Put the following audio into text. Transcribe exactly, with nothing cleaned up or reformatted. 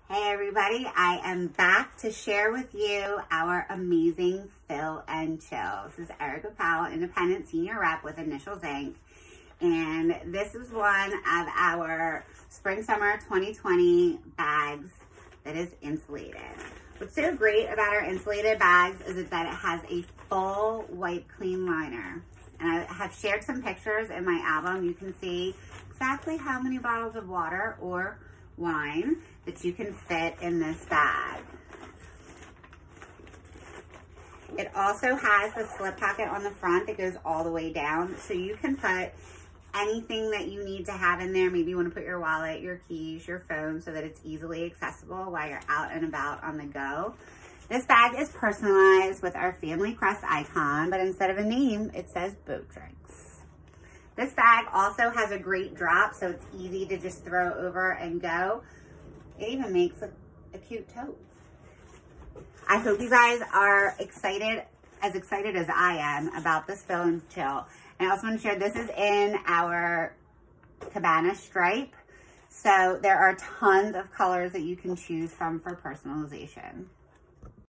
Hey everybody, I am back to share with you our amazing Fill and Chill. This is Erica Powell, Independent Senior Rep with Initials Incorporated. And this is one of our Spring Summer twenty twenty bags that is insulated. What's so great about our insulated bags is that it has a full wipe clean liner. And I have shared some pictures in my album. You can see exactly how many bottles of water or wine that you can fit in this bag. It also has the slip pocket on the front that goes all the way down, so you can put anything that you need to have in there. Maybe you want to put your wallet, your keys, your phone, so that it's easily accessible while you're out and about on the go. This bag is personalized with our family crest icon, but instead of a name, it says Boat Drinks. This bag also has a great drop, so it's easy to just throw over and go. It even makes a, a cute tote. I hope you guys are excited, as excited as I am about this Fill and Chill. And I also want to share, this is in our Cabana stripe. So there are tons of colors that you can choose from for personalization.